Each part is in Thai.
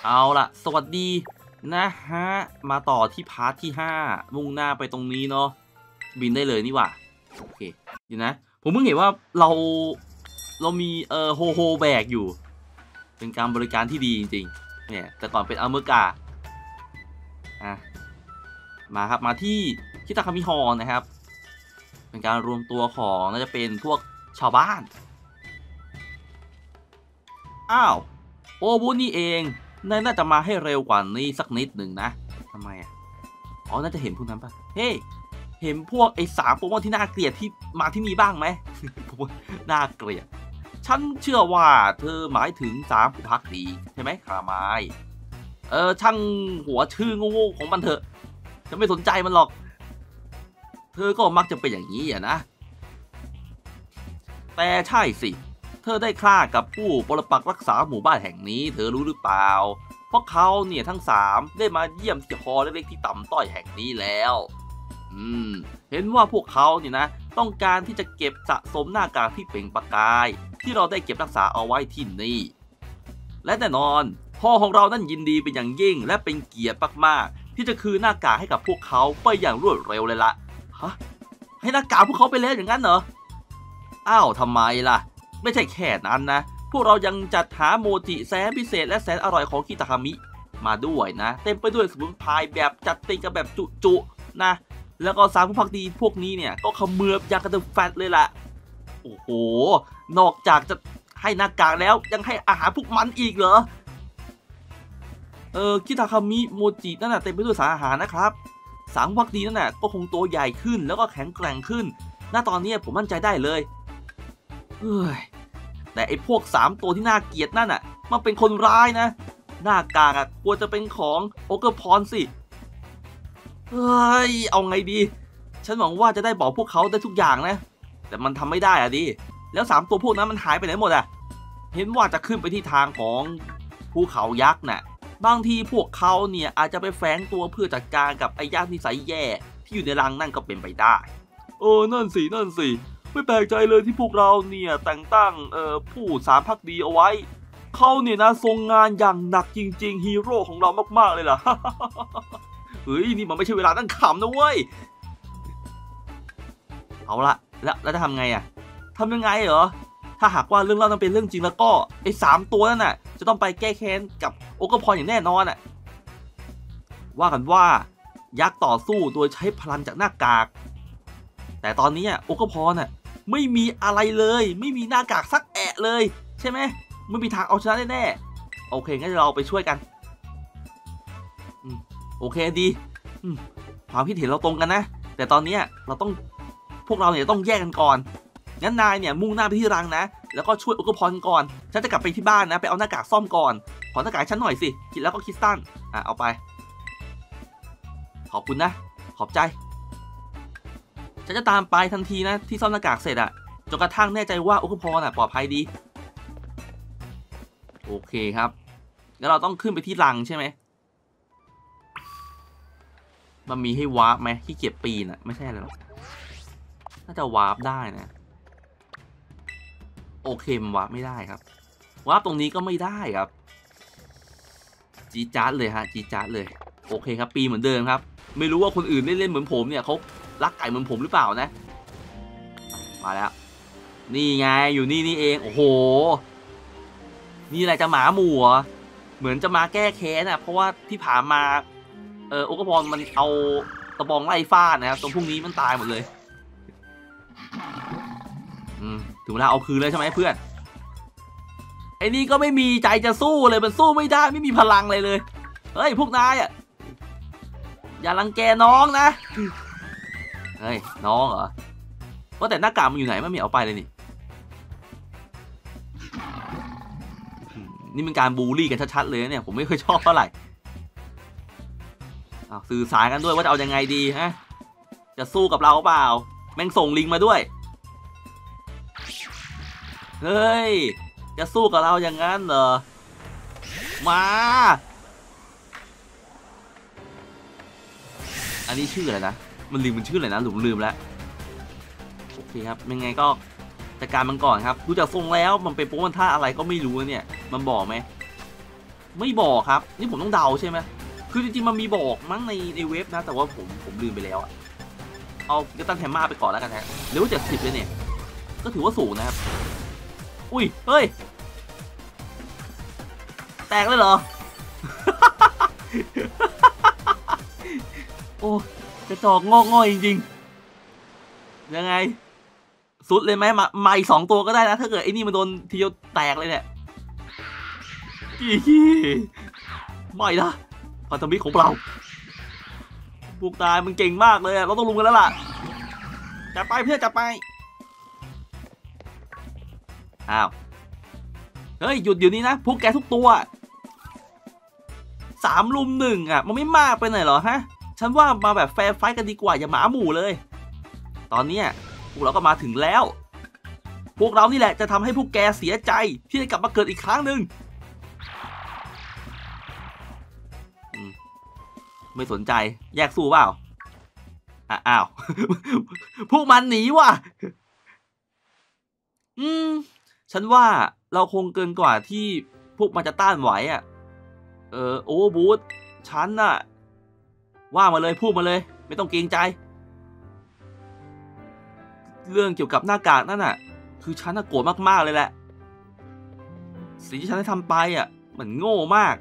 เอาล่ะสวัสดีนะฮะมาต่อที่พาร์ทที่5มุ่งหน้าไปตรงนี้เนาะบินได้เลยนี่หว่าโอเคเดี๋ยวนะผมเพิ่งเห็นว่าเรามีโฮแบกอยู่เป็นการบริการที่ดีจริงๆเนี่ยแต่ก่อนเป็นอัลเมอร์กามาครับมาที่คิตาคามิฮอลนะครับเป็นการรวมตัวของน่าจะเป็นพวกชาวบ้านอ้าวโอบุนี่เองน่าจะมาให้เร็วกว่านี้สักนิดหนึ่งนะทำไมอ๋อน่าจะเห็นพวกนั้นปะเฮ้เห็นพวกไอ้3โปเกมอนที่น่าเกลียดที่มาที่นี่บ้างไหม น่าเกลียดฉันเชื่อว่าเธอหมายถึง3ผู้พักดีใช่ไหมคาไมช่างหัวชื่อโง่ๆของมันเถอะฉันไม่สนใจมันหรอกเธอก็มักจะเป็นอย่างนี้นะแต่ใช่สิเธอได้ฆ่ากับผู้ปรปักษ์รักษาหมู่บ้านแห่งนี้เธอรู้หรือเปล่าเพราะเขาเนี่ยทั้ง3ได้มาเยี่ยมที่ฮอลเล็กๆที่ต่ำต้อยแห่งนี้แล้วเห็นว่าพวกเขาเนี่ยนะต้องการที่จะเก็บสะสมหน้ากากที่เปล่งประกายที่เราได้เก็บรักษาเอาไว้ที่นี่และแน่นอนพ่อของเรานั้นยินดีเป็นอย่างยิ่งและเป็นเกียรติมากๆที่จะคืนหน้ากากให้กับพวกเขาไปอย่างรวดเร็วเลยละฮะให้หน้ากากพวกเขาไปแล้วอย่างนั้นเหรออ้าวทำไมล่ะไม่ใช่แค่นั้นนะพวกเรายังจัดหาโมจิแสนพิเศษและแสนอร่อยของคิตาคามิมาด้วยนะเต็มไปด้วยสมุนไพรแบบจัดเต็มกับแบบจุๆนะแล้วก็3ผู้พักดีพวกนี้เนี่ยก็เขมือบยากระตุ้นแฟตเลยล่ะโอ้โหนอกจากจะให้หน้ากากแล้วยังให้อาหารพวกมันอีกเหรอคิตาคามิโมจินั่นน่ะเต็มไปด้วยสารอาหารนะครับ3ผู้พักดีนั่นน่ะก็คงตัวใหญ่ขึ้นแล้วก็แข็งแกร่งขึ้นณตอนนี้ผมมั่นใจได้เลยแต่ไอ้พวก3ตัวที่น่าเกลียดนั่นน่ะมันเป็นคนร้ายนะหน้ากากควรจะเป็นของโอเกอร์พรสิเอาไงดีฉันหวังว่าจะได้บอกพวกเขาได้ทุกอย่างนะแต่มันทำไม่ได้ดิแล้ว3ตัวพวกนั้นมันหายไปไหนหมดเห็นว่าจะขึ้นไปที่ทางของภูเขายักษ์น่ะบางทีพวกเขาเนี่ยอาจจะไปแฝงตัวเพื่อจัดการกับไอ้ยักษ์นิสัยแย่ที่อยู่ในรังนั่นก็เป็นไปได้นั่นสิไม่แปลกใจเลยที่พวกเราเนี่ยแต่งตั้งผู้3พักดีเอาไว้เขาเนี่ยนะทรงงานอย่างหนักจริงๆฮีโร่ของเรามากๆเลยล่ะ เฮ้ยนี่มันไม่ใช่เวลาตั้งขำนะเว้ยเอาละแล้วจะทำไงทำยังไงเหรอถ้าหากว่าเรื่องเล่านั้นเป็นเรื่องจริงแล้วก็ไอ้3ตัวนั่นน่ะจะต้องไปแก้แค้นกับโอเกอร์พรอย่างแน่นอนว่ากันว่ายักษ์ต่อสู้โดยใช้พลังจากหน้ากากแต่ตอนนี้โอเกอร์พรไม่มีอะไรเลยไม่มีหน้ากากสักแอะเลยใช่ไหมไม่มีทางเอาชนะแน่ๆโอเคงั้นเราไปช่วยกันโอเคดีความคิดเห็นเราตรงกันนะแต่ตอนนี้พวกเราเนี่ยต้องแยกกันก่อนงั้นนายเนี่ยมุ่งหน้าไปที่รังนะแล้วก็ช่วยโอเกอร์พรก่อนฉันจะกลับไปที่บ้านนะไปเอาหน้ากากซ่อมก่อนขอหน้ากากฉันหน่อยสิคิดแล้วก็คริสตัลเอาไปขอบคุณนะขอบใจฉันจะตามไปทันทีนะที่ซ่อมหน้ากากเสร็จจนกระทั่งแน่ใจว่าโอเกอร์พรปลอดภัยดีโอเคครับแล้วเราต้องขึ้นไปที่รังใช่ไหมมันมีให้วาร์ปไหมที่เก็บปีนไม่ใช่อะไรหรอกน่าจะวาร์ปได้นะโอเคมันวาร์ปไม่ได้ครับวาร์ปตรงนี้ก็ไม่ได้ครับจีจัดเลยฮะจีจัดเลยโอเคครับปีเหมือนเดิมครับไม่รู้ว่าคนอื่นเล่นเหมือนผมเนี่ยเขารักไก่เหมือนผมหรือเปล่านะมาแล้วนี่ไงอยู่นี่เองโอ้โหนี่อะไรจะหมาหมู่เหมือนจะมาแก้แค้นเพราะว่าที่ผ่านมาโอเกอร์พรมันเอาตะบองไล่ฟาดนะครับตรงพวกนี้มันตายหมดเลยถึงเวลาเอาคืนเลยใช่ไหมเพื่อนไอ้นี่ก็ไม่มีใจจะสู้เลยมันสู้ไม่ได้ไม่มีพลังเลยเฮ้ยพวกนายอย่ารังแกน้องนะเฮ้ยน้องเหรอว่าแต่หน้ากากมันอยู่ไหนไม่มีเอาไปเลยนี่เป็นการบูลลี่กันชัดๆเลยเนี่ยผมไม่เคยชอบเท่าไหร่สื่อสารกันด้วยว่าจะเอายังไงดีฮะจะสู้กับเราเปล่าแม่งส่งลิงมาด้วยเฮ้ยจะสู้กับเราอย่างนั้นเหรอมาอันนี้ชื่ออะไรนะมันชื่ออะไรนะลืมแล้วโอเคครับยังไงก็จัดการมันก่อนครับดูจากทรงแล้วมันเป็นโปเกมอนท่าอะไรก็ไม่รู้เนี่ยมันบอกไหมไม่บอกครับนี่ผมต้องเดาใช่ไหมคือจริงๆมันมีบอกมั้งในเว็บนะแต่ว่าผมลืมไปแล้วอะเอาเกตันแฮมมาไปก่อนแล้วกันฮะเลเวล70เลยเนี่ยก็ถือว่าสูงนะครับอุ้ยเฮ้ยแตกเลยเหรอ โอ้กระจอกงอกง่อยจริงๆยังไงสุดเลยไหมมาอีก2ตัวก็ได้นะถ้าเกิดไอ้นี่มันโดนทีเดียวแตกเลยเนี่ยไม่นะพันธมิตรของเราพวกนายมันเก่งมากเลยเราต้องลุมกันแล้วล่ะจัดไปเพื่อนจัดไปอ้าวเฮ้ยหยุดเดี๋ยวนี้นะพวกแกทุกตัว3 ลุม 1อ่ะมันไม่มากไปหน่อยเหรอฮะฉันว่ามาแบบแฟร์ไฟท์กันดีกว่าอย่าหมาหมู่เลยตอนนี้พวกเราก็มาถึงแล้วพวกเรานี่แหละจะทำให้พวกแกเสียใจที่ได้กลับมาเกิดอีกครั้งหนึ่งไม่สนใจแยกสู้เปล่าอ้าว พวกมันหนีว่ะฉันว่าเราคงเกินกว่าที่พวกมันจะต้านไหวอ่ะโอเวอร์บูทฉันน่ะว่ามาเลยพูดมาเลยไม่ต้องเกรงใจเรื่องเกี่ยวกับหน้ากากนั่นน่ะคือฉันน่ะโกรธมากๆเลยแหละสิ่งที่ฉันได้ทำไปอ่ะมันโง่มาก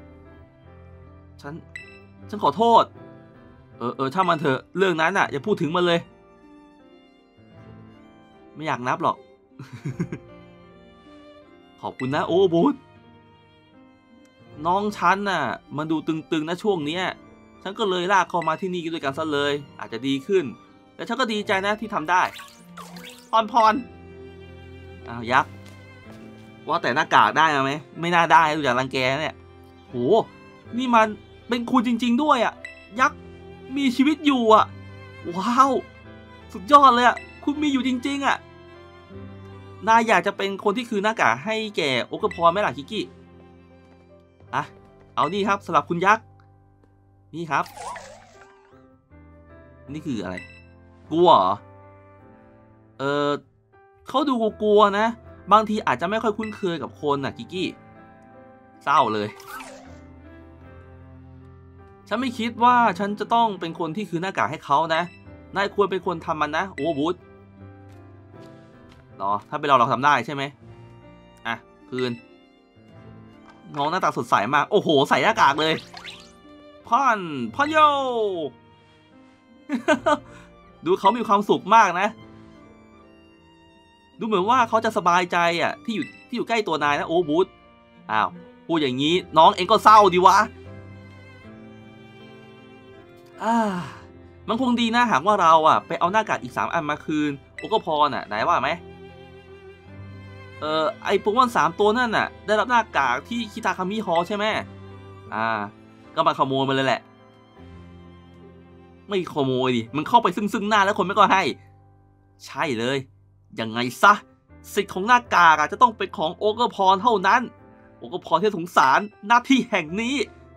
ฉันขอโทษถ้ามันเถอะเรื่องนั้นน่ะอย่าพูดถึงมันเลยไม่อยากนับหรอก ขอบคุณนะโอเวอร์บูทน้องฉันน่ะมันดูตึงๆนะช่วงเนี้ยฉันก็เลยลากเขามาที่นี่ด้วยกันซะเลยอาจจะดีขึ้นแต่ฉันก็ดีใจนะที่ทำได้พรอ้าวยักษ์ว่าแต่หน้ากากได้ไหมไม่น่าได้ดูจากรังแกเนี่ยโหนี่มันเป็นคุณจริงๆด้วยอ่ะยักษ์มีชีวิตอยู่อ่ะว้าวสุดยอดเลยอ่ะคุณมีอยู่จริงๆอ่ะนายอยากจะเป็นคนที่คือหน้ากากให้แก่โอเกอร์พรไหมล่ะคิกกี้อ่ะเอานี่ครับสำหรับคุณยักษ์นี่ครับนี่คืออะไรกลัวเหรอเขาดูกลัวนะบางทีอาจจะไม่ค่อยคุ้นเคยกับคนน่ะกิกกี้เศร้าเลยฉันไม่คิดว่าฉันจะต้องเป็นคนที่คือหน้ากากให้เขานะนายควรเป็นคนทำมันนะโอ้บูธหรอถ้าเป็นเราทำได้ใช่ไหมอ่ะคืนน้องหน้าตาสดใสมากโอ้โหใส่หน้ากากเลยพ่อนโย ดูเขามีความสุขมากนะดูเหมือนว่าเขาจะสบายใจอ่ะที่อยู่ใกล้ตัวนายนะโอ้บูธอ้าวพูดอย่างนี้น้องเองก็เศร้าดีวะมันคงดีนะหากว่าเราอ่ะไปเอาหน้ากากอีก3 อันมาคืนโอ้ก็พอน่ะไหนว่าไหมไอโปเกมอน3 ตัวนั่นน่ะได้รับหน้ากากที่คิตาคามิฮอลใช่ไหมก็มาขโมยมาเลยแหละไม่ขโมยดิมันเข้าไปซึ่งหน้าแล้วคนไม่ก็ให้ใช่เลยยังไงซะสิทธิ์ของหน้ากากจะต้องเป็นของโอเกอร์พรเท่านั้นโอเกอร์พรที่สงสารหน้าที่แห่งนี้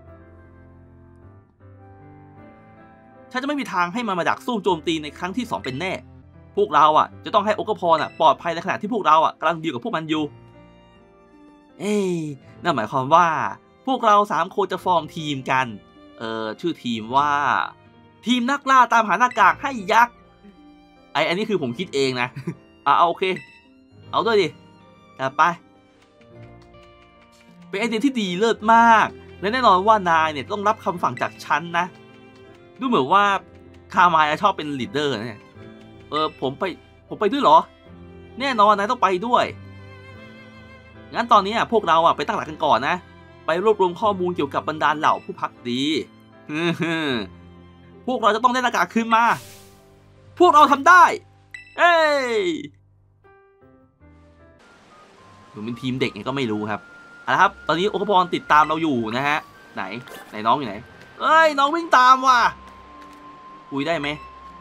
ฉันจะไม่มีทางให้มันมาดักสู้โจมตีในครั้งที่2เป็นแน่พวกเราจะต้องให้โอเกอร์พรปลอดภัยในขณะที่พวกเรากำลังดีลกับพวกมันอยู่นั่นหมายความว่าพวกเรา3 คนจะฟอร์มทีมกันชื่อทีมว่าทีมนักล่าตามหาหน้ากากให้ยักษ์อันนี้คือผมคิดเองนะเอาโอเคเอาด้วยดิแต่ไปเป็นไอเดียที่ดีเลิศมากและแน่นอนว่านายเนี่ยต้องรับคำสั่งจากฉันนะดูเหมือนว่าคามายชอบเป็นลีดเดอร์เนี่ยผมไปด้วยเหรอแน่นอนนายต้องไปด้วยงั้นตอนนี้พวกเราไปตั้งหลักกันก่อนนะไปรวบรวมข้อมูลเกี่ยวกับบรรดาเหล่าผู้พักดีพวกเราจะต้องได้หน้ากากคืนมาพวกเราทำได้หรือเป็นทีมเด็กไงก็ไม่รู้ครับครับตอนนี้โอคพรติดตามเราอยู่นะฮะไหนน้องอยู่ไหนน้องวิ่งตามว่ะคุยได้ไหม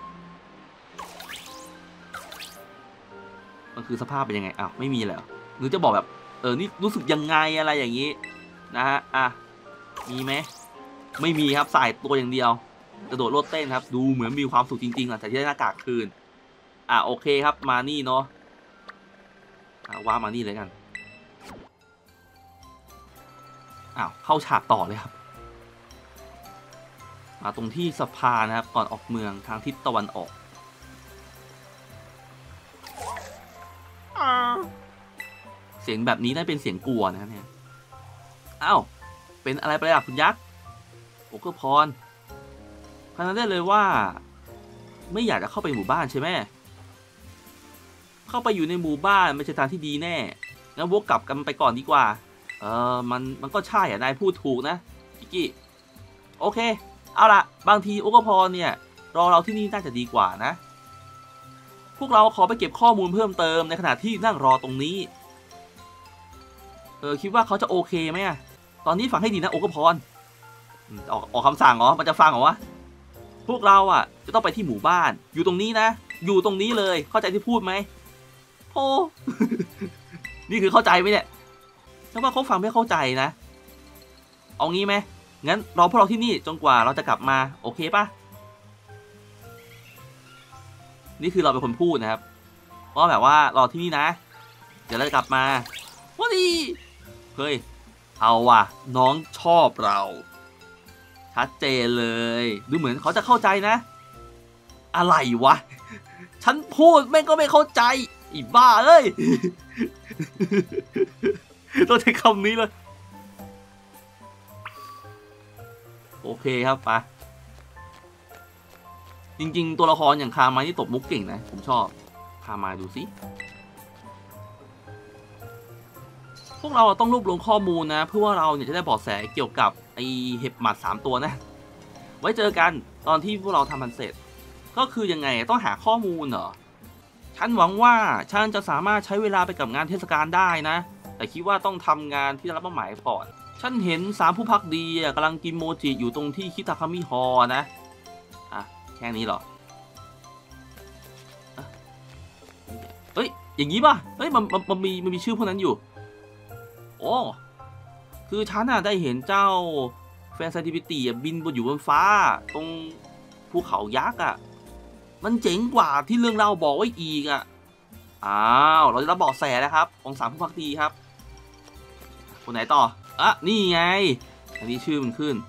มันคือสภาพเป็นยังไงอ้าวไม่มีเลยหรือจะบอกแบบนี่รู้สึกยังไงอะไรอย่างนี้นะฮะมีไหมไม่มีครับใส่ตัวอย่างเดียวกระโดดโลดเต้นครับดูเหมือนมีความสุขจริงๆหลังจากที่ได้หน้ากากคืนโอเคครับมานี่เนาะว่ามานี่เลยกันอ้าวเข้าฉากต่อเลยครับมาตรงที่สะพานนะครับก่อนออกเมืองทางทิศตะวันออกเสียงแบบนี้น่าเป็นเสียงกลัวนะครับเนี่ยอ้าวเป็นอะไรไปล่ะคุณยักษ์โอเกอร์พรขนาดได้เลยว่าไม่อยากจะเข้าไปหมู่บ้านใช่ไหมเข้าไปอยู่ในหมู่บ้านไม่ใช่ทางที่ดีแน่งั้นวกกลับกันไปก่อนดีกว่ามันก็ใช่อ่ะนายพูดถูกนะกิกกี้โอเคเอาล่ะบางทีโอเกอร์พรเนี่ยรอเราที่นี่น่าจะดีกว่านะพวกเราขอไปเก็บข้อมูลเพิ่มเติมในขณะที่นั่งรอตรงนี้คิดว่าเขาจะโอเคไหมอะตอนนี้ฟังให้ดีนะโอเกอร์พรออกคำสั่งเหรอมันจะฟังเหรอวะพวกเราอ่ะจะต้องไปที่หมู่บ้านอยู่ตรงนี้นะอยู่ตรงนี้เลยเข้าใจที่พูดไหมโอ้ นี่คือเข้าใจไหมเนี่ยฉันว่าเขาฟังไม่เข้าใจนะเอางี้ไหมงั้นรอพวกเราที่นี่จนกว่าเราจะกลับมาโอเคปะนี่คือเราเป็นคนพูดนะครับเพราะแบบว่ารอที่นี่นะเดี๋ยวเราจะกลับมาว้าดีเฮ้ยเอาว่ะน้องชอบเราชัดเจนเลยดูเหมือนเขาจะเข้าใจนะอะไรวะฉันพูดแม่งก็ไม่เข้าใจอีบ้าเอ้ย ต้องใช้คำนี้เลยโอเคครับไปจริงๆตัวละครอย่างคามานี่ตบมุกเก่งนะผมชอบคามาดูสิพวกเราต้องรวบรวมข้อมูลนะเพื่อว่าเราเนี่ยจะได้เบาะแสเกี่ยวกับไอเห็บหมัด3ตัวนะไว้เจอกันตอนที่พวกเราทำมันเสร็จก็คือยังไงต้องหาข้อมูลเหรอฉันหวังว่าฉันจะสามารถใช้เวลาไปกับงานเทศกาลได้นะแต่คิดว่าต้องทำงานที่ได้รับมอบหมายก่อนฉันเห็น3ผู้พักดีกำลังกินโมจิอยู่ตรงที่คิตาคามิฮอนะแค่นี้เหรอเฮ้ยอย่างนี้ป่ะเฮ้ยมันมีชื่อพวกนั้นอยู่โอ้คือฉันน่ะได้เห็นเจ้าแฟนซิติวิตี้บินบนอยู่บนฟ้าตรงภูเขายักษ์อ่ะมันเจ๋งกว่าที่เรื่องเล่าบอกไว้อีกอ่ะอ้าวเราจะรับเบาะแสนะครับของ3ผู้พักดีครับคนไหนต่อนี่ไงอันนี้ชื่อมันขึ้น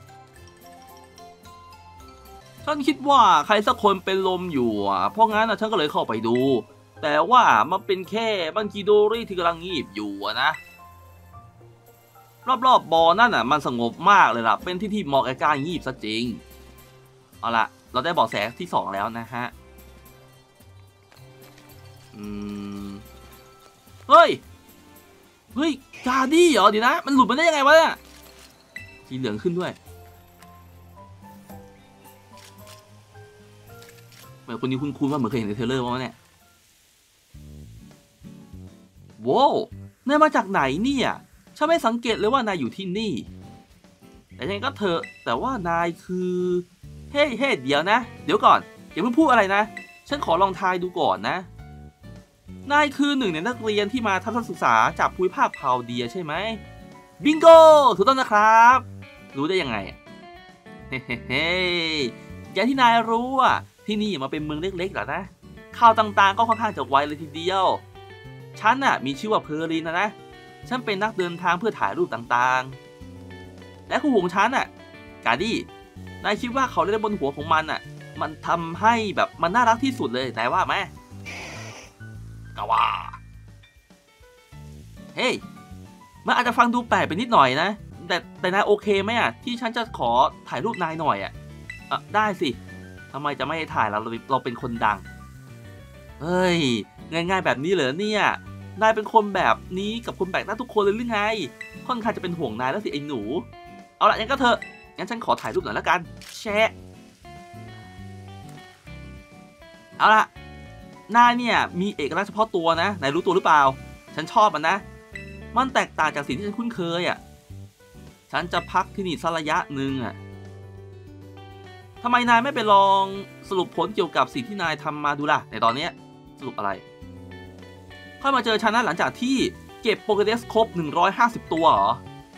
ฉันคิดว่าใครสักคนเป็นลมอยู่เพราะงั้นฉันก็เลยเข้าไปดูแต่ว่ามันเป็นแค่บังกิโดริที่กำลังงีบอยู่นะรอบๆบ่อนั่นมันสงบมากเลยล่ะเป็นที่เหมาะกับการงีบซะจริงเอาล่ะเราได้เบาะแสที่2แล้วนะฮะเฮ้ยกาดี้เหรอเดี๋ยวนะมันหลุดมาได้ยังไงวะเนี่ยสีเหลืองขึ้นด้วยเหมือนคนนี้คุ้นๆว่าเหมือนเคยเห็นในเทรลเลอร์ว่าเนี่ยว้าวนายมาจากไหนเนี่ยฉันไม่สังเกตเลยว่านายอยู่ที่นี่แต่ยังไงก็เถอะแต่ว่านายคือเฮ้เดี๋ยวนะเดี๋ยวก่อนอย่าเพิ่งพูดอะไรนะฉันขอลองทายดูก่อนนะนายคือหนึ่งในนักเรียนที่มาทัศนศึกษาจากภูมิภาคพาวเดียใช่ไหมบิงโกถูกต้องนะครับรู้ได้ยังไงเฮ้อย่างที่นายรู้ที่นี่มาเป็นเมืองเล็กๆหรอนะข่าวต่างๆก็ค่อนข้างจะไวเลยทีเดียวฉันมีชื่อว่าเพอร์ลินนะฉันเป็นนักเดินทางเพื่อถ่ายรูปต่างๆและคู่ของฉันกาดี้นายคิดว่าเขาเล่นบนหัวของมันทำให้แบบมันน่ารักที่สุดเลยนายว่าไหมกะว่าเฮ้ยมันอาจจะฟังดูแปลกไปนิดหน่อยนะแต่นายโอเคไหมที่ฉันจะขอถ่ายรูปนายหน่อยได้สิทำไมจะไม่ให้ถ่ายเราเป็นคนดังเฮ้ยง่ายๆแบบนี้เหรอเนี่ยนายเป็นคนแบบนี้กับคนแปลกหน้าทุกคนเลยหรือไงค่อนข้างจะเป็นห่วงนายแล้วสิไอ้หนูเอาละงั้นก็เถอะงั้นฉันขอถ่ายรูปหน่อยแล้วกันแชะเอาละนายเนี่ยมีเอกลักษณ์เฉพาะตัวนะนายรู้ตัวหรือเปล่าฉันชอบมันนะมันแตกต่างจากสิ่งที่ฉันคุ้นเคยฉันจะพักที่นี่สักระยะหนึ่งทำไมนายไม่ไปลองสรุปผลเกี่ยวกับสิ่งที่นายทำมาดูล่ะในตอนนี้สรุปอะไรค่อยมาเจอฉันนะหลังจากที่เก็บโปเกเดสครบ150ตัวเหรอ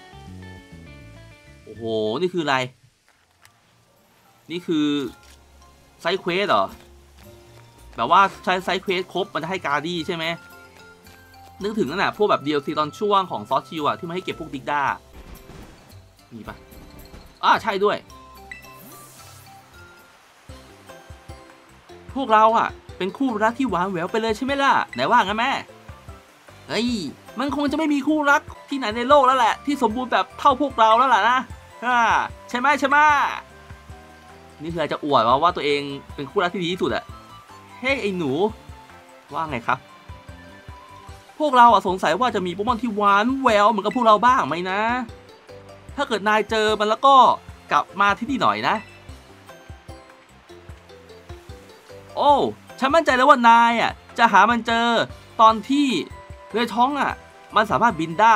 โอ้โหนี่คืออะไรนี่คือไซด์เควสเหรอแบบว่าใช้ไซด์เควสครบมันจะให้การ์ดี้ใช่ไหมนึกถึงนั่นพวกแบบ DLC ตอนช่วงของซอสชิลที่มาให้เก็บพวกดิกด้ามีปะใช่ด้วยพวกเราอ่ะเป็นคู่รักที่หวานแหววไปเลยใช่ไหมล่ะไหนว่างั้นแม่เฮ้ยมันคงจะไม่มีคู่รักที่ไหนในโลกแล้วแหละที่สมบูรณ์แบบเท่าพวกเราแล้วล่ะนะใช่ไหมนี่คือจะอวดว่าตัวเองเป็นคู่รักที่ดีที่สุดอะเฮ้ยไอ้หนูว่าไงครับพวกเราสงสัยว่าจะมีโปเกมอนที่หวานแหววเหมือนกับพวกเราบ้างไหมนะถ้าเกิดนายเจอมันแล้วก็กลับมาที่นี่หน่อยนะโอ้ฉันมั่นใจแล้วว่านายจะหามันเจอตอนที่เรือท้องมันสามารถบินได้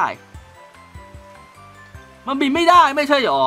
มันบินไม่ได้ไม่ใช่หรอ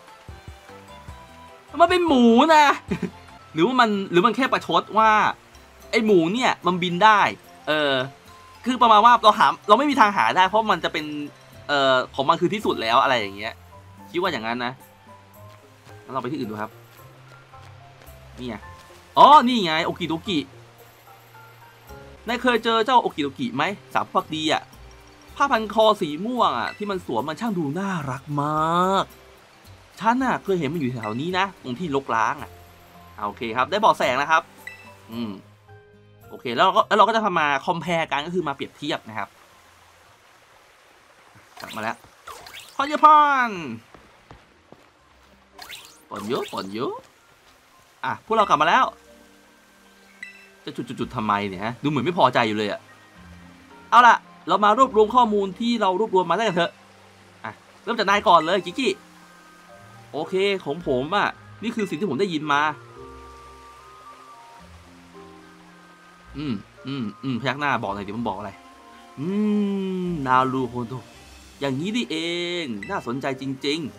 มันเป็นหมูนะ หรือมันแค่ประชดว่าไอหมูเนี่ยมันบินได้คือประมาณว่าเราไม่มีทางหาได้เพราะมันจะเป็นของมันคือที่สุดแล้วอะไรอย่างเงี้ยคิดว่าอย่างนั้นนะงั้นเราไปที่อื่นดูครับนี่ไงนี่ไงโอกิโดกินายเคยเจอเจ้าโอกิโดกิไหมสามพักดีผ้าพันคอสีม่วงที่มันสวมมันช่างดูน่ารักมากฉันเคยเห็นมันอยู่แถวนี้นะตรงที่รกร้างโอเคครับได้เบาะแสนะครับโอเคแล้วเราก็จะทำมาคอมเพลกันก็คือมาเปรียบเทียบนะครับกลับมาแล้วพอนเยอะปอนเยอะพวกเรากลับมาแล้วจะจุดทำไมเนี่ยฮะดูเหมือนไม่พอใจอยู่เลยเอาล่ะเรามารวบรวมข้อมูลที่เรารวบรวมมาได้กันเถอะเริ่มจากนายก่อนเลยกิกกี้โอเคของผมนี่คือสิ่งที่ผมได้ยินมาพยักหน้าบอกหน่อยดิมันบอกอะไรนารูโฮโดอย่างนี้ดิเองน่าสนใจจริง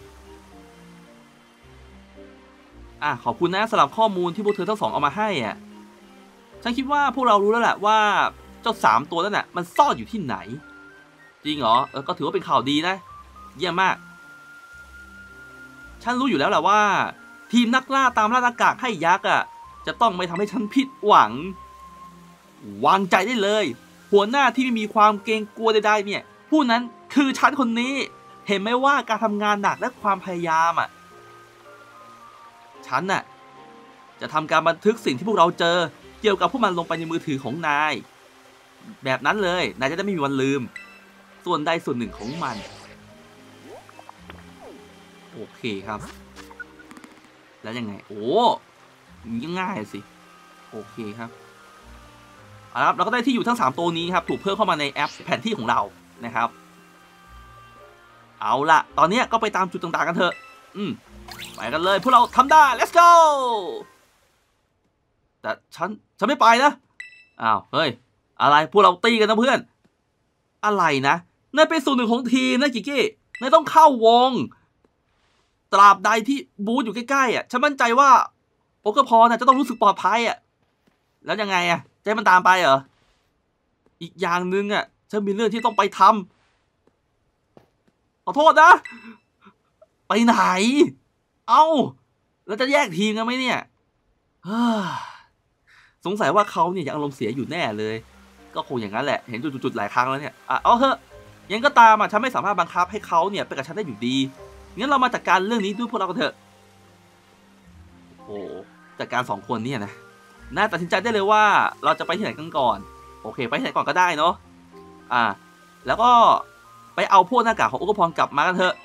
ๆขอบคุณนะสำหรับข้อมูลที่พวกเธอทั้งสองเอามาให้ฉันคิดว่าพวกเรารู้แล้วแหละว่าเจ้า3ตัวนั่นมันซ่อนอยู่ที่ไหนจริงเหรอก็ถือว่าเป็นข่าวดีนะเยี่ยมมากฉันรู้อยู่แล้วแหละว่าทีมนักล่าตามล่าหน้ากากให้ยักษ์จะต้องไม่ทำให้ฉันผิดหวังวางใจได้เลยหัวหน้าที่ไม่มีความเกรงกลัวใดๆเนี่ยผู้นั้นคือฉันคนนี้เห็นไหมว่าการทำงานหนักและความพยายามฉันจะทำการบันทึกสิ่งที่พวกเราเจอเกี่ยวกับพวกมันลงไปในมือถือของนายแบบนั้นเลยนายจะได้ไม่มีวันลืมส่วนใดส่วนหนึ่งของมันโอเคครับแล้วยังไงง่ายสิโอเคครับครับเราก็ได้ที่อยู่ทั้ง3ตัวนี้ครับถูกเพิ่มเข้ามาในแอปแผนที่ของเรานะครับเอาละตอนนี้ก็ไปตามจุดต่างๆกันเถอะไปกันเลยพวกเราทำได้ let's go แต่ฉันไม่ไปนะเฮ้ยอะไรพวกเราตีกันนะเพื่อนอะไรนะนายเป็นส่วนหนึ่งของทีมนะกิกกี้นายต้องเข้าวงตราบใดที่บูธอยู่ใกล้ๆฉันมั่นใจว่าโอเคพอจะต้องรู้สึกปลอดภัยแล้วยังไงจะให้มันตามไปเหรออีกอย่างหนึ่งฉันมีเรื่องที่ต้องไปทำขอโทษนะไปไหนแล้วจะแยกทีมกันไหมเนี่ยสงสัยว่าเขาเนี่ยยังอารมณ์เสียอยู่แน่เลยก็คงอย่างนั้นแหละเห็นจุดๆหลายครั้งแล้วเนี่ยเอาเถอะยังก็ตามฉันไม่สามารถบังคับให้เขาเนี่ยไปกับฉันได้อยู่ดีงั้นเรามาจัดการเรื่องนี้ด้วยพวกเรากันเถอะจัดการ2คนเนี่ยนะน่าตัดสินใจได้เลยว่าเราจะไปที่ไหนกันก่อนโอเคไปที่ไหนก่อนก็ได้เนาะแล้วก็ไปเอาพวกหน้ากากของอุกพรกลับมากันเถอะ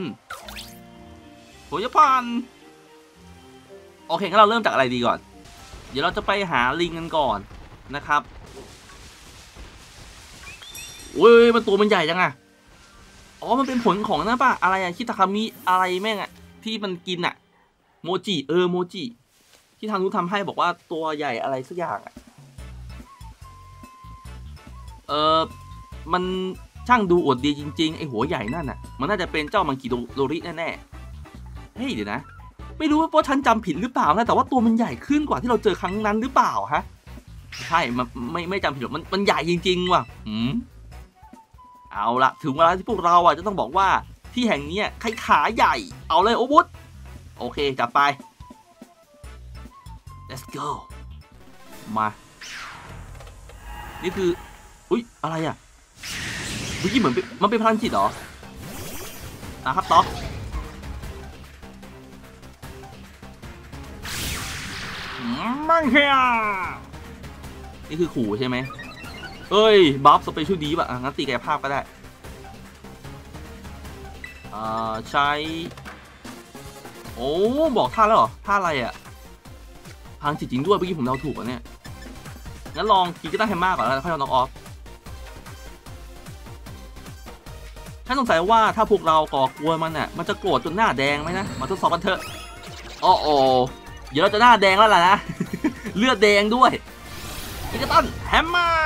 โหยพันโอเคงั้นเราเริ่มจากอะไรดีก่อนเดี๋ยวเราจะไปหาลิงกันก่อนนะครับมันตัวมันใหญ่จังมันเป็นผลของนั่นป่ะอะไรคิตาคามิอะไรแม่งที่มันกินโมจิโมจิที่ทางนู้นทำให้บอกว่าตัวใหญ่อะไรสักอย่างมันช่างดูอวดดีจริงๆไอหัวใหญ่นั่นมันน่าจะเป็นเจ้ามังกิโดริแน่ๆเฮ้ยเดี๋ยวนะไม่รู้ว่าฉันจำผิดหรือเปล่านะแต่ว่าตัวมันใหญ่ขึ้นกว่าที่เราเจอครั้งนั้นหรือเปล่าใช่มันไม่จำผิดหรอกมันใหญ่จริงๆว่ะเอาละถึงเวลาที่พวกเราจะต้องบอกว่าที่แห่งนี้ใครขาใหญ่เอาเลยโอบุตโอเคจับไป let's go มานี่คืออะไรเมื่อกี้เหมือนมันเป็นพลังจิตเหรอครับต่อมังเฮียนี่คือขู่ใช่ไหมเอ้ยบัฟสเปเชียลดีป่ะงั้นตีกายภาพก็ได้ใช้โอ้บอกท่าแล้วเหรอท่าอะไรอ่ะพังจิตจริงด้วยเมื่อกี้ผมเดาถูกอ่ะเนี่ยงั้นลองกีก็ได้ให้มากก่อนแล้วค่อยเอาน้องออฟถ้าสงสัยว่าถ้าพวกเราก่อกวนมันน่ะมันจะโกรธจนหน้าแดงไหมนะมาทดสอบกันเถอะโอ้เดี๋ยวเราจะหน้าแดงแล้วล่ะนะ เลือดแดงด้วยกีก็ต้นแฮมมา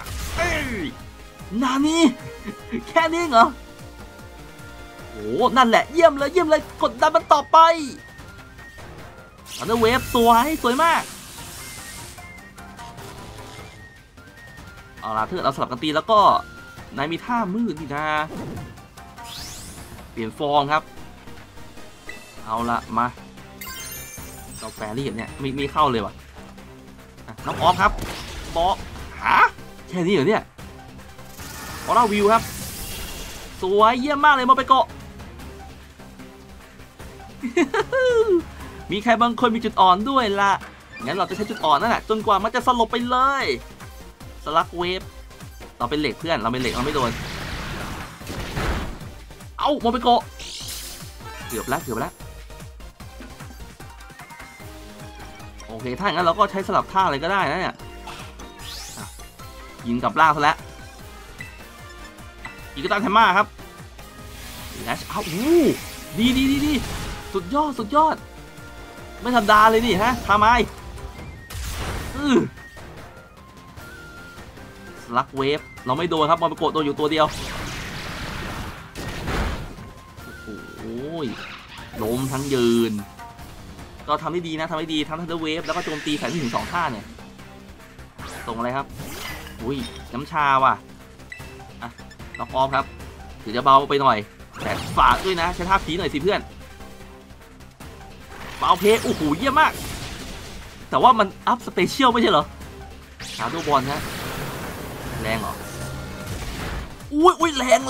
นานี่แค่นี้เหรอโอ้นั่นแหละเยี่ยมเลยกดดันมันต่อไปอันเดอร์เวฟสวยมากเอาล่ะถ้าเกิดเราสลับกันตีแล้วก็นายมีท่ามืดนี่นะเปลี่ยนฟองครับเอาละมาเราแฟรี่เนี่ยไม่เข้าเลยว่ะน้องออฟครับบอหาแค่นี้เหรอเนี่ยออร่าวิวครับสวยเยี่ยมมากเลยมาไปเกาะ มีใครบางคนมีจุดอ่อนด้วยล่ะงั้นเราจะใช้จุดอ่อนนั่นแหละจนกว่ามันจะสลบไปเลยสลักเวฟเราเป็นเหล็กเพื่อนเราเป็นเหล็กเราไม่โดนเอาโมเปโกะเกือบแล้วโอเคถ้าอย่างนั้นเราก็ใช้สลับท่าอะไรก็ได้นะเนี่ยยิงกับล่างซะแล้วอีกตันแฮมม่าครับแลชเอาดีสุดยอดไม่ธรรมดาเลยนี่ฮะทำไมสลักเวฟเราไม่โดนครับมอเปโกะโดนอยู่ตัวเดียวโอ้ยล้มทั้งยืนก็ทำได้ดีนะทั้งทันเดอร์เวฟแล้วก็โจมตีแถมถึง2ท่าเนี่ยส่งอะไรครับอุ้ยน้ำชาว่ะล็อกออฟครับถือจะเบาไปหน่อยแต่ฝากด้วยนะใช้ท่าผีหน่อยสิเพื่อนเบาเพย์โอ้โหเยี่ยมมากแต่ว่ามันอัพสเปเชียลไม่ใช่เหรอหาตัวบอลนะแรงเหรออุ้ยแรง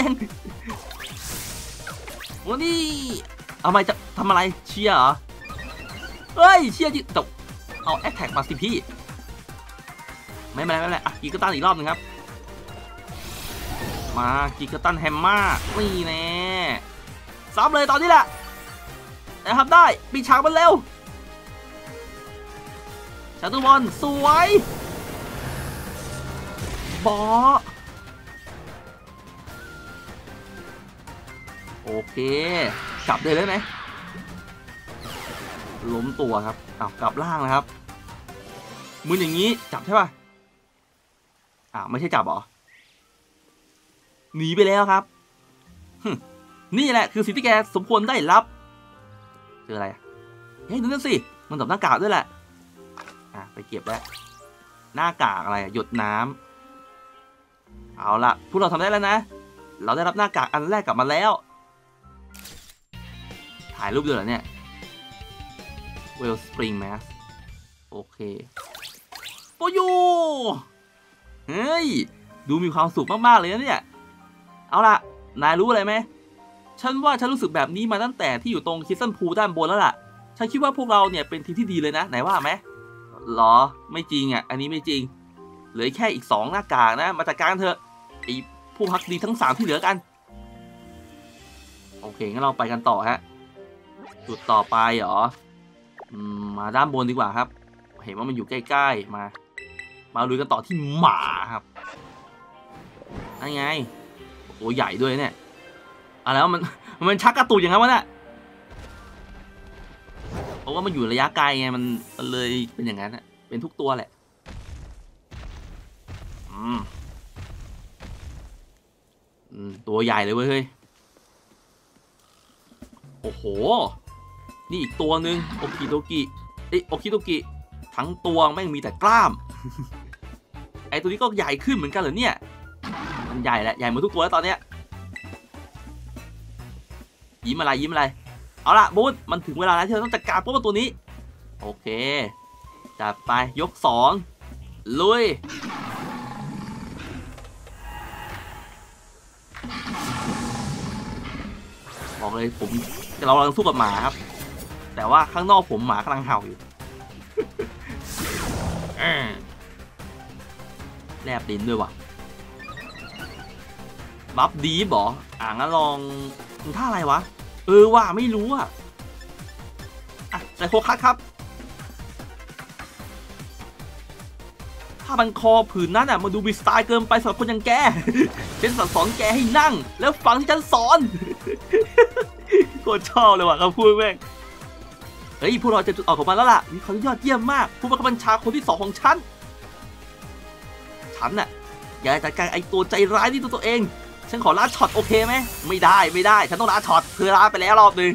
วันนี้เอาไม่จะทำอะไรเชียร์เหรอเฮ้ยเชียร์จิตกเอาแอคแท็กมาสิพี่ไม่เป็นไรกีกตันอีกรอบนึงครับมากีกตันแฮมม่านี่แน่ซ้ำเลยตอนนี้แหละแต่ทำได้ปีฉากมันเร็วชาตูบอลสวยบอโอเคกลับเลยไหมล้มตัวครับกลับล่างนะครับมืออย่างนี้จับใช่ป่ะไม่ใช่จับหรอหนีไปแล้วครับนี่แหละคือสิ่งที่แกสมควรได้รับเจออะไรเฮ้ยดูนั่นสิมันตบหน้ากากด้วยแหละไปเก็บแล้วหน้ากากอะไรหยดน้ำเอาละพวกเราทำได้แล้วนะเราได้รับหน้ากากอันแรกกลับมาแล้วถ่ายรูปด้วยเหรอเนี่ยเวลสปริงแมสโอเคโปยูเฮ้ยดูมีความสุขมากๆเลยนะเนี่ยเอาล่ะนายรู้อะไรไหมฉันว่าฉันรู้สึกแบบนี้มาตั้งแต่ที่อยู่ตรงคิสซันพูด้านบนแล้วล่ะฉันคิดว่าพวกเราเนี่ยเป็นทีมที่ดีเลยนะไหนว่าไหมหรอไม่จริงอันนี้ไม่จริงเหลือแค่อีก2หน้ากากนะมาจัดการเถอะไอ้ผู้พักดีทั้ง3ที่เหลือกันโอเคงั้นเราไปกันต่อฮะจุดต่อไปเหรอมาด้านบนดีกว่าครับเห็นว่ามันอยู่ใกล้ๆมาลุยกันต่อที่หมาครับนั่นไงตัวใหญ่ด้วยเนี่ยอะไรวะมันชักกระตุกอย่างนั้นวะเนี่ยเพราะว่ามันอยู่ระยะไกลไงมันเลยเป็นอย่างนั้นเป็นทุกตัวแหละตัวใหญ่เลยเว้ยเฮ้ยโอ้โหนี่อีกตัวหนึ่งโอคิโตกิทั้งตัวแม่งมีแต่กล้าม ไอตัวนี้ก็ใหญ่ขึ้นเหมือนกันเหรอเนี่ยมันใหญ่แหละใหญ่หมดทุกตัวแล้วตอนเนี้ยยิ้มอะไรเอาล่ะบูธมันถึงเวลาแล้วที่เราต้องจัดการพวกตัวนี้โอเคจัดไปยก2ลุยบอกเลยเรากำลังสู้กับหมาครับแต่ว่าข้างนอกผมหมากำลังเห่าอยู่แลบลิ้นด้วยวะบัฟดีบองั้นลองท่าอะไรวะว่าไม่รู้อ่ะใส่โฟกัสครับถ้ามันคอผืนนั้นอ่ะมาดูมีสไตล์เกินไปสำหรับคนอย่างแกฉันสอนแกให้นั่งแล้วฟังที่ฉันสอนโคตรชอบเลยว่ะเขาพูดแม่งเฮ้ยพวกเราจะจุดออกของมันแล้วล่ะมีความยอดเยี่ยมมากผู้บังคับบัญชาคนที่2ของฉันน่ะอย่าจัดการไอตัวใจร้ายนี่ตัวเองฉันขอลาช็อตโอเคไหมไม่ได้ฉันต้องลาช็อตเธอลาไปแล้วรอบนึง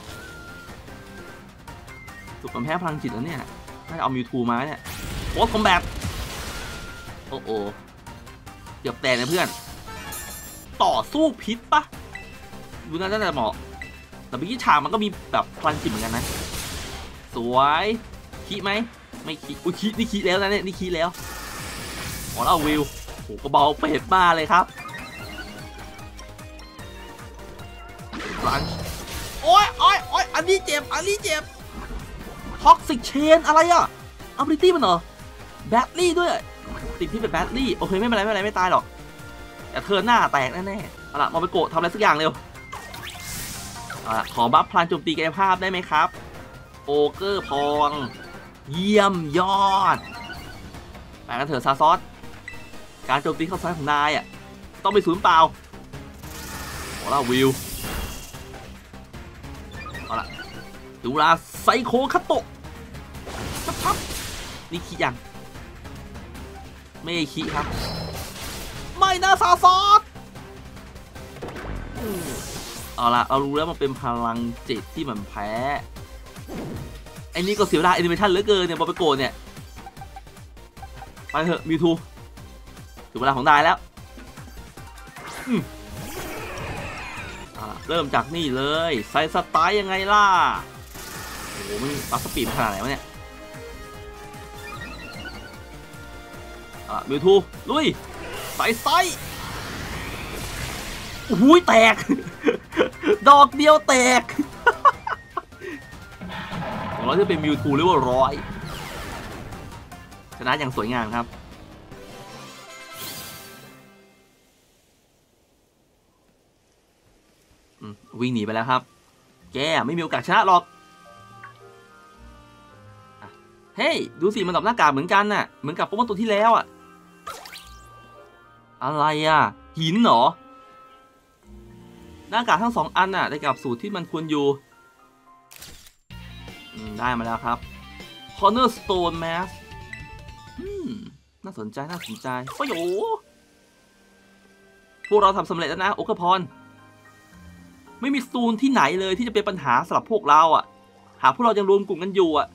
สุดมันแพ้พลังจิตแล้วเนี่ยน่าจะเอามิวทูมาเนี่ยโอ้คอมแบทโอ้เกือบแตกนะเพื่อนต่อสู้พิษปะดูน่าจะเหมาะแต่เมื่อกี้ฉากมันก็มีแบบพลังจิตเหมือนกันนะสวยขี้ไหมไม่ขี้อุ้ยขี้นี่ขี้แล้วนะเนี่ยนี่ขี้แล้วอ๋อแล้ววิวโอ้กระเบาเป็ดมาเลยครับลันโอ้ยอันนี้เจ็บท็อกซิกเชนอะไรอ่ะอัลบิตี้มันเหรอแบตลี่ด้วยติดที่เป็นแบตลี่โอเคไม่เป็นไรไม่ตายหรอกแต่เธอหน้าแตกแน่ๆเอาล่ะมาไปโกะทำอะไรสักอย่างเร็วเอาล่ะขอบัฟพลังโจมตีกายภาพได้ไหมครับโอเกอร์พองเยี่ยมยอดไปกันเถอะซาซอสการโจมตีเข้าซ้ายของนายอ่ะต้องไปศูนย์เปล่าโอ้ล่ะวิวเอาล่ะดูเวลาไซโคคัตโตะชับนี่ขี้ยังไม่ขี้ครับไม่นะซาซอสเอาล่ะเรารู้แล้วมันเป็นพลังจิตที่มันแพ้ไอ้นี่ก็เสียเวลาแอนิเมชันเหลือเกินเนี่ยบอไปโกนเนี่ยไปเถอะมิวทูถึงเวลาของนายแล้วเริ่มจากนี่เลยไซสไตล์ยังไงล่ะโอ้โหมันบัฟสปีดขนาดไหนวะเนี่ยมิวทูลุยไซโอ้โหแตกดอกเดียวแตกของเราจะเป็นมิวทูเรียกว่า100ชนะอย่างสวยงามครับวิ่งหนีไปแล้วครับแกไม่มีโอกาสชนะหรอกเฮ้ยดูสิมันตอบหน้ากากเหมือนกันน่ะเหมือนกับโปเกมอนตัวที่แล้วอ่ะอะไรอ่ะหินเหรอหน้ากากทั้ง2อันน่ะได้กับสูตรที่มันควรอยู่ได้มาแล้วครับ Cornerstone Mask น่าสนใจโอ้โหพวกเราทำสำเร็จแล้วนะโอเคพรไม่มีซูนที่ไหนเลยที่จะเป็นปัญหาสำหรับพวกเราอ่ะหากพวกเรายังรวมกลุ่มกันอยู่อ่ะ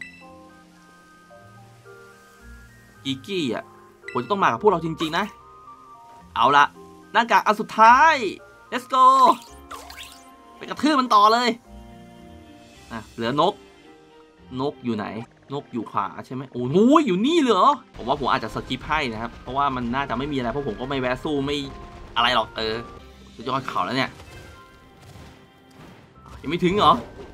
กิกกี้อ่ะผมจะต้องมากับพวกเราจริงๆนะเอาละหน้ากากอันสุดท้าย let's go ไปกระทืบมันต่อเลยเหลือนกอยู่ไหนนกอยู่ขวาใช่ไหมโอ้โหอยู่นี่เหรอผมว่าผมอาจจะสกิปให้นะครับเพราะว่ามันน่าจะไม่มีอะไรเพราะผมก็ไม่แวะสู้ไม่อะไรหรอกสุดยอดเขาแล้วเนี่ยยังไม่ถึงเหรอ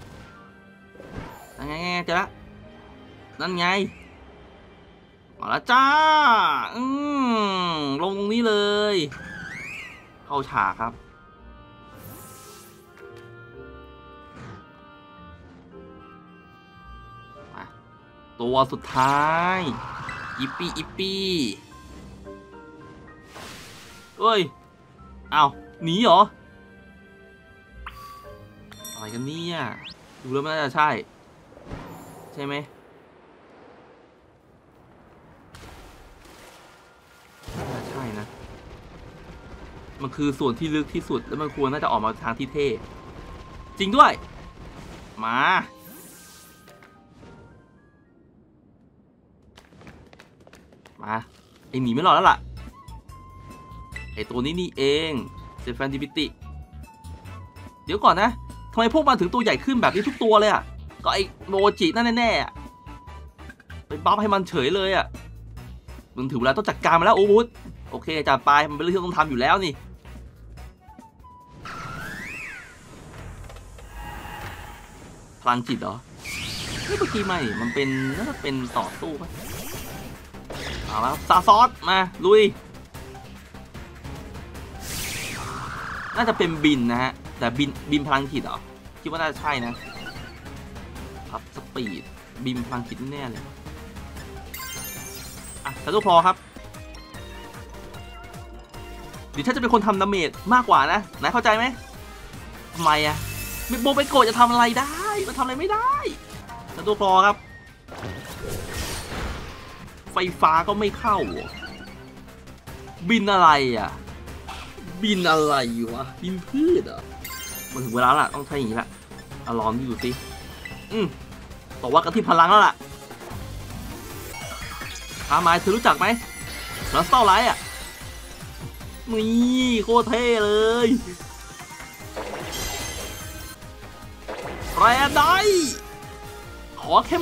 นั่นไงเจอละนั่นไงมาแล้วจ้าลงตรงนี้เลยเข้าฉากครับตัวสุดท้ายอิปปี้เฮ้ยอ้าวหนีเหรออะไรกันเนี่ยดูแล้วมันน่าจะใช่ไหมใช่นะมันคือส่วนที่ลึกที่สุดแล้วมันควรน่าจะออกมาทางที่เท่จริงด้วยมาไอหนีไม่รอดแล้วล่ะไอตัวนี้นี่เองเซฟานดิบิติเดี๋ยวก่อนนะทำไมพวกมันถึงตัวใหญ่ขึ้นแบบนี้ทุกตัวเลยอ่ะก็ไอโมจินั่นแน่ๆไปบัฟให้มันเฉยเลยอ่ะมึงถึงเวลาต้องจัดการมาแล้วโอ้วุฒโอเคจัดไปมันเป็นเรื่องที่ต้องทำอยู่แล้วนี่พลังจิตเหรอนี่เมื่อกี้ไม่มันเป็นน่าจะเป็นต่อสู้ป่ะเอาละซาซอสมาลุยน่าจะเป็นบินนะฮะแต่บินพลังจิตเหรอคิดว่าน่าจะใช่นะครับสปีดบินพลังจิตแน่เลยอ่ะชาโดว์พอครับเดี๋ยวฉันจะเป็นคนทำดาเมจมากกว่านะนายเข้าใจไหมทำไมอะโบเบโกะจะทำอะไรได้มันทำอะไรไม่ได้ชาโดว์พอครับไฟฟ้าก็ไม่เข้าบินอะไรอ่ะบินอะไรวะบินพืชเหรอมันถึงเวลาละต้องใช้อย่างนี้ละลองดูสิบอกว่ากันที่พลังแล้วล่ะอาไมเธอรู้จักไหมลัสเตอร์ไลท์อ่ะนี่โคตรเท่เลยแรดได้ขอเข้ม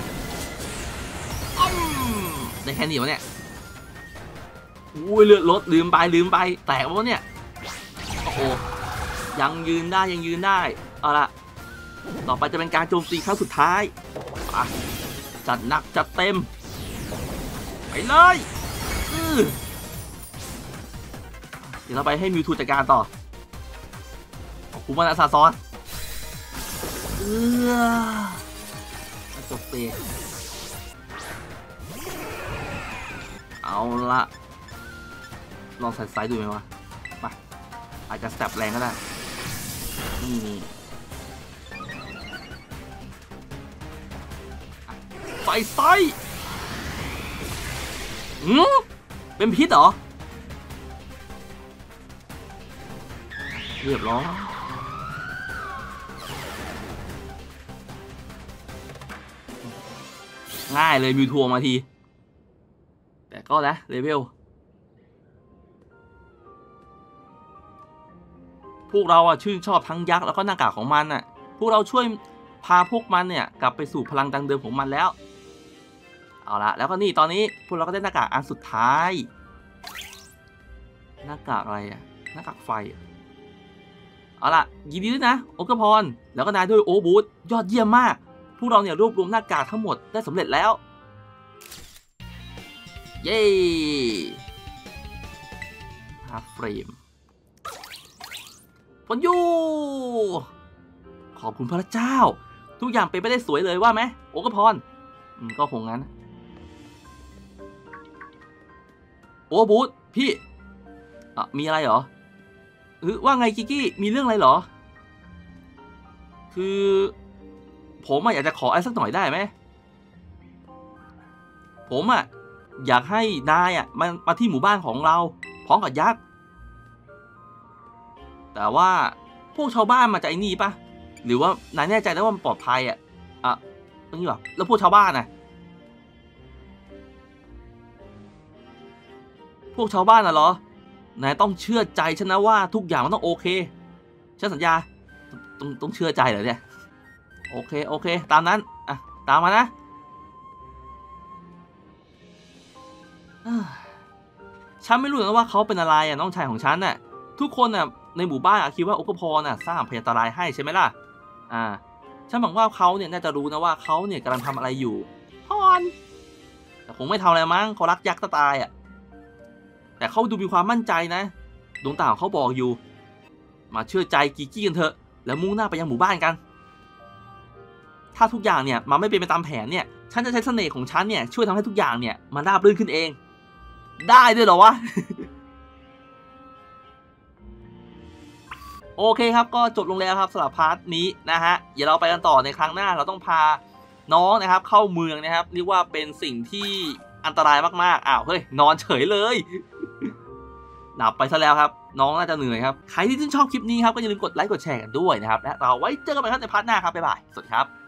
ได้แค่นี้วะเนี่ยอุ้ยเลือดลดลืมไปแตกวะเนี่ยโอ้โหยังยืนได้เอาละต่อไปจะเป็นการโจมตีครั้งสุดท้ายจัดหนักจัดเต็มไปเลยเดี๋ยวเราไปให้มิวทูจัดการต่อขอบคุณมากนะซาซอนจบเปเอาละลองใส่ไซส์ดูไหมวะไปอาจจะแสบแรงก็ได้นี่ไฟไซส์เป็นพิษเหรอเรียบร้อยง่ายเลยมิวทัวมาทีแต่ก็นะเลเวลพวกเราชื่นชอบทั้งยักษ์แล้วก็หน้ากากของมันพวกเราช่วยพาพวกมันเนี่ยกลับไปสู่พลังดังเดิมของมันแล้วเอาละแล้วก็นี่ตอนนี้พวกเราก็ได้หน้ากากอันสุดท้ายหน้ากากอะไรหน้ากากไฟเอาละยินดีด้วยนะโอกพรแล้วก็นายด้วยโอบูธยอดเยี่ยมมากพวกเราเนี่ยรวบรวมหน้ากากทั้งหมดได้สำเร็จแล้วเย้ฮาร์ฟเฟรมพนยูขอบคุณพระเจ้าทุกอย่างเป็นไปได้สวยเลยว่าไหมโอกพรก็คงงั้นโอบูธพี่มีอะไรเหรอว่าไงกิกกี้มีเรื่องอะไรเหรอคือผมอยากจะขออะไรสักหน่อยได้ไหมผมอยากให้นายมาที่หมู่บ้านของเราพร้อมกับยักษ์แต่ว่าพวกชาวบ้านมาจากไอ้นี่ปะหรือว่านายแน่ใจนะว่ามันปลอดภัยตรงนี้หรอแล้วพวกชาวบ้านพวกชาวบ้านเหรอนายต้องเชื่อใจฉันนะว่าทุกอย่างมันต้องโอเคฉันสัญญาต้องเชื่อใจเหรอเนี่ยโอเคตามนั้นตามมานะฉันไม่รู้นะว่าเขาเป็นอะไรน้องชายของฉันทุกคนในหมู่บ้านคิดว่าโอคพรสร้างพยันตรายให้ใช่ไหมล่ะฉันหวังว่าเขาเนี่ยน่าจะรู้นะว่าเขาเนี่ยกำลังทำอะไรอยู่พรแต่คงไม่ทำอะไรมั้งเขารักยักษ์ตายแต่เขาดูมีความมั่นใจนะดวงตาของเขาบอกอยู่มาเชื่อใจกิกกี้กันเถอะแล้วมุ่งหน้าไปยังหมู่บ้านกันถ้าทุกอย่างเนี่ยมันไม่เป็นไปตามแผนเนี่ยฉันจะใช้เสน่ห์ของฉันเนี่ยช่วยทำให้ทุกอย่างเนี่ยมันราบรื่นขึ้นเองได้ด้วยเหรอวะ โอเคครับก็จบลงแล้วครับสำหรับพาร์ทนี้นะฮะเดี๋ยวเราไปกันต่อในครั้งหน้าเราต้องพาน้องนะครับเข้าเมืองนะครับเรียกว่าเป็นสิ่งที่อันตรายมากๆเฮ้ยนอนเฉยเลย หลับไปซะแล้วครับน้องน่าจะเหนื่อยครับใครที่ชื่นชอบคลิปนี้ครับก็อย่าลืมกดไลค์กดแชร์กันด้วยนะครับและเราไว้เจอกันใหม่ครับในพาร์ทหน้าครับบ๊ายบายสวัสดีครับ